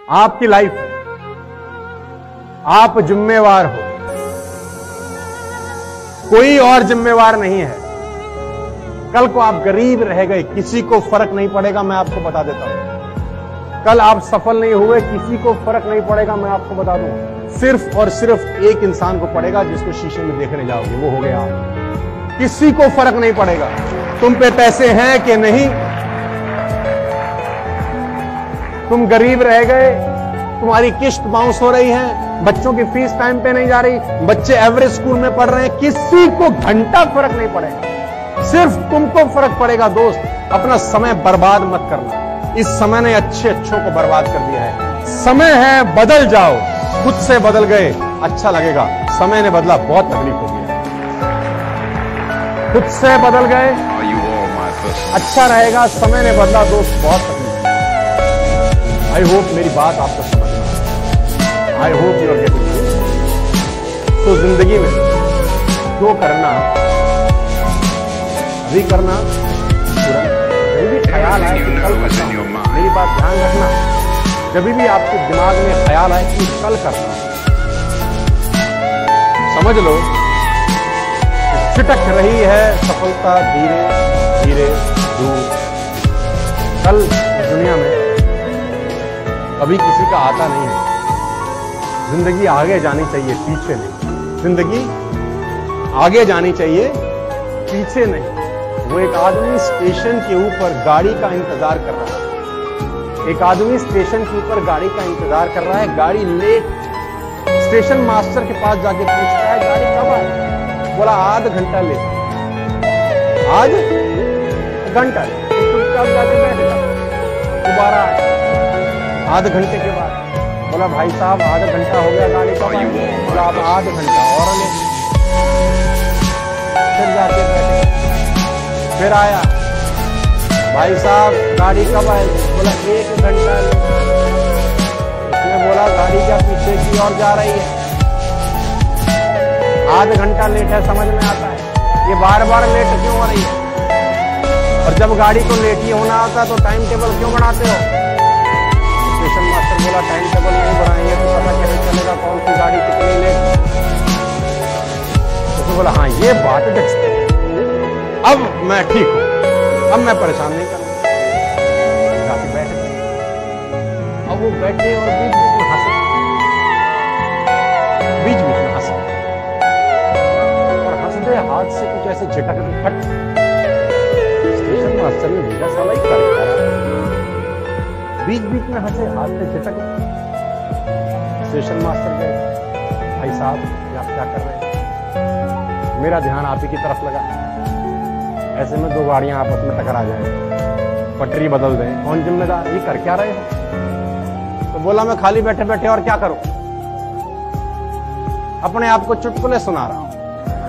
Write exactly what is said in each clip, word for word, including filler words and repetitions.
आपकी लाइफ है, आप जिम्मेवार हो, कोई और जिम्मेवार नहीं है। कल को आप गरीब रह गए, किसी को फर्क नहीं पड़ेगा, मैं आपको बता देता हूं। कल आप सफल नहीं हुए, किसी को फर्क नहीं पड़ेगा, मैं आपको बता दूं। सिर्फ और सिर्फ एक इंसान को पड़ेगा जिसको शीशे में देखने जाओगे, वो हो गया आप। किसी को फर्क नहीं पड़ेगा तुम पे पैसे हैं कि नहीं, तुम गरीब रह गए, तुम्हारी किस्त बाउंस हो रही है, बच्चों की फीस टाइम पे नहीं जा रही, बच्चे एवरेज स्कूल में पढ़ रहे हैं, किसी को घंटा फर्क नहीं पड़ेगा। सिर्फ तुमको फर्क पड़ेगा। दोस्त, अपना समय बर्बाद मत करना। इस समय ने अच्छे अच्छों को बर्बाद कर दिया है। समय है, बदल जाओ। खुद से बदल गए, अच्छा लगेगा। समय ने बदला, बहुत तकलीफ होगी। खुद से बदल गए, अच्छा रहेगा। समय ने बदला दोस्त, बहुत तकलीफ। आई होप मेरी बात आपको समझ में आए। I hope you are getting it. तो जिंदगी में जो करना अभी करना, जब भी ख्याल आए कि कल करना, मेरी बात ध्यान रखना, जब भी आपके दिमाग में ख्याल आए कि कल करना, समझ लो छिटक रही है सफलता धीरे धीरे दूर। कल दुनिया में कभी किसी का आता नहीं है। जिंदगी आगे जानी चाहिए, पीछे नहीं। जिंदगी आगे जानी चाहिए, पीछे नहीं। वो एक आदमी स्टेशन के ऊपर गाड़ी का इंतजार कर रहा है। एक आदमी स्टेशन के ऊपर गाड़ी का इंतजार कर रहा है, गाड़ी लेट। स्टेशन मास्टर के पास जाके पूछता है गाड़ी कब आए? बोला आध घंटा लेट। आज घंटा लेट। चुपचाप जाके बैठ जा, दोबारा आध घंटे के बाद बोला भाई साहब आधा घंटा हो गया, गाड़ी कब आई? बोला अब आध घंटा और लेट। फिर जाके बैठे, फिर आया, भाई साहब गाड़ी कब आएगी? बोला एक घंटा। उसने बोला गाड़ी क्या पीछे की ओर जा रही है? आध घंटा लेट है, समझ में आता है। ये बार बार लेट क्यों हो रही है? और जब गाड़ी को लेट ही होना होता तो टाइम टेबल क्यों बनाते हो? स्टेशन मास्टर बोला टाइम टेबल नहीं बनाएंगे तो पता कैसे चलेगा कौन सी गाड़ी कितनी लेट? उसने बोला हाँ ये बात जचती है, अब मैं ठीक हूं, अब मैं परेशान नहीं करूंगा। जाके बैठ गए। अब वो बैठे और बीच बीच में हंसे, बीच बीच में हंसे और हंसते हाथ से कुछ ऐसे झटक फट। स्टेशन मास्टर ने देखा साला ही कर बीच बीच में हंसे, हाथ से झटक। स्टेशन मास्टर गए, भाई साहब ये आप क्या कर रहे हैं? मेरा ध्यान आप ही की तरफ लगा। ऐसे में दो गाड़ियां आपस में टकरा जाए, पटरी बदल दें, कौन जिम्मेदार? ये कर क्या रहे हो? तो बोला मैं खाली बैठे बैठे और क्या करूं, अपने आप को चुटकुले सुना रहा हूं।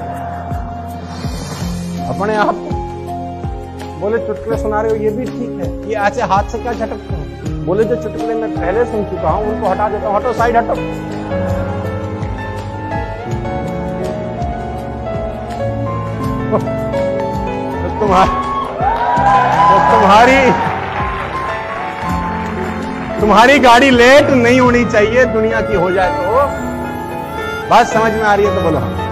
अपने आप को बोले चुटकुले सुना रहे हो, ये भी ठीक है, ये ऐसे हाथ से क्या झटकते हो? बोले जो चुटकुले मैं पहले सुन चुका हूं उनको हटा देता हूं। हटो, साइड हटो। तो तुम्हारी तो तुम्हारी तुम्हारी गाड़ी लेट नहीं होनी चाहिए, दुनिया की हो जाए तो। बात समझ में आ रही है तो बोलो हाँ।